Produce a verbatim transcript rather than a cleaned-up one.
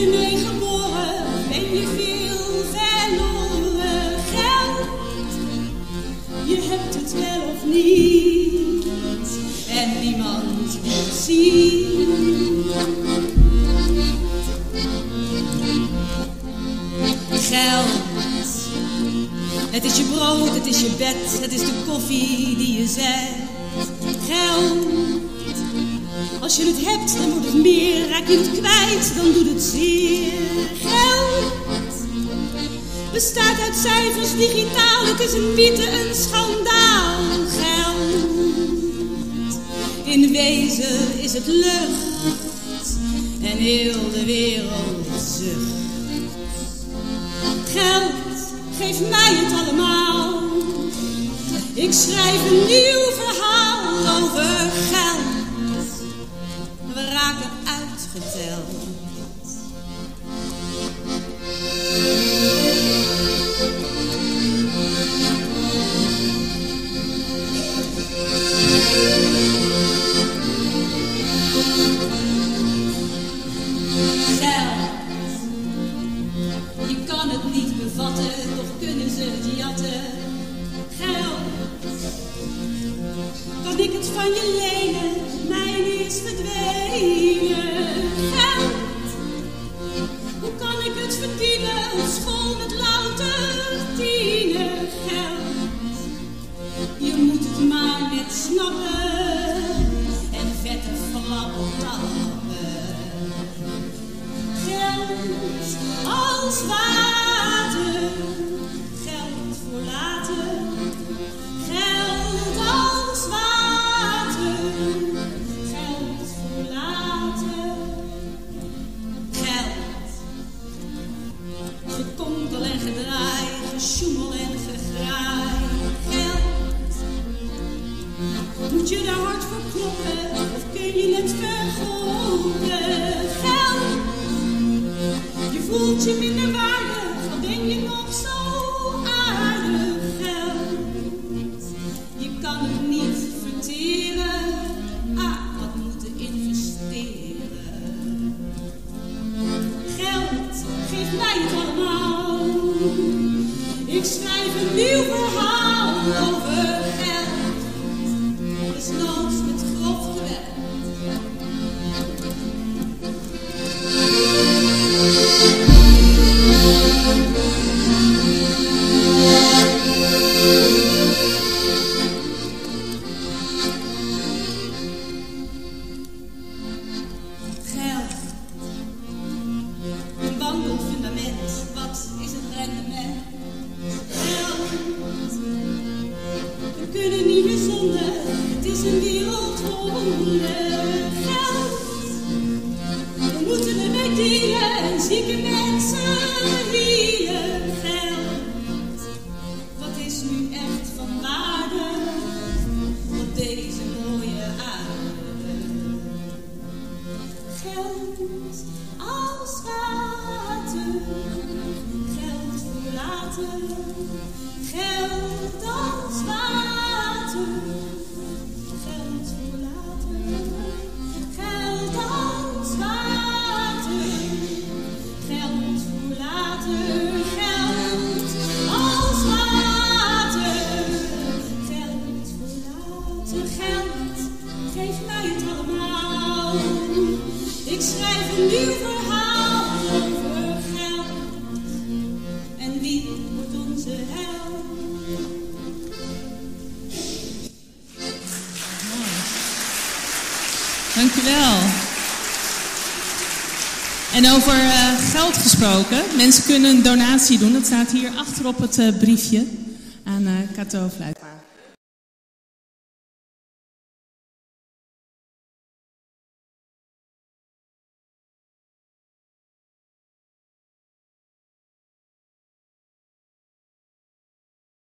je mee geboren? Ben je veel verloren? Geld, je hebt het wel of niet, en niemand wil het zien. Geld, het is je brood, het is je bed, het is de koffie die je zet. Geld, als je het hebt, dan wordt het meer. Raak je het kwijt, dan doet het zeer. Geld bestaat uit cijfers, digitaal. Het is een mythe, een schandaal. Geld, in wezen is het lucht en heel de wereld zucht. Geld, geef mij het allemaal. Ik schrijf een nieuw verhaal over geld. We raken uitgeteld. Geld, je kan het niet bevatten, toch kunnen ze het jatten. Geld, kan ik het van je lenen? Mijn is verdwenen. Geld, hoe kan ik het verdienen? School met louter tienen. Geld, je moet het maar net snappen en vette flappen tappen. Geld als water, geld voor later. Geld als water, geld voor later. Geld, gekonkel en gedraai, gesjoemel en gegraai. Geld, moet je daar hard voor kloppen of kun je het vergokken? Geld, je voelt je minder waardig, al ben je nog zo aardig. Geld, je kan het niet verteren, ah, wat moeten investeren. Geld, geef mij het allemaal. Ik schrijf een nieuw verhaal over geld, desnoods met grof geweld. Geld, een wandelfundament, wat is het rendement? Geld, we kunnen niet meer zonder, het is een wereldwonder. Geld, we moeten ermee dealen en zieke mensen healen. Geld, wat is nu echt van waarde op deze mooie aarde? Geld als water, geld voor later. Geld als water, geld voor later. Geld als water, geld voor later. Geld als water, geld voor later. Geld, geef mij het allemaal. Ik schrijf een nieuw verhaal over geld. En wie wordt onze held? Dank u wel. En over uh, geld gesproken. Mensen kunnen een donatie doen. Dat staat hier achter op het uh, briefje aan uh, Cato Fluit.